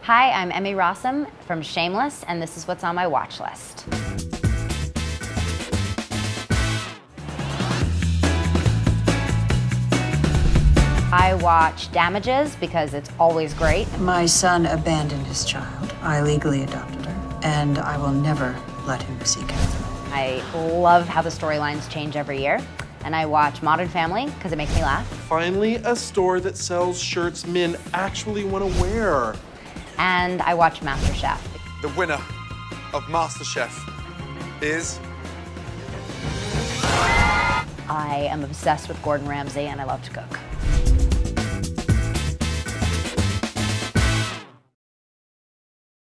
Hi, I'm Emmy Rossum from Shameless, and this is what's on my watch list. I watch Damages because it's always great. My son abandoned his child. I legally adopted her, and I will never let him see Catherine. I love how the storylines change every year. And I watch Modern Family because it makes me laugh. Finally, a store that sells shirts men actually want to wear. And I watch MasterChef. The winner of MasterChef is... I am obsessed with Gordon Ramsay and I love to cook.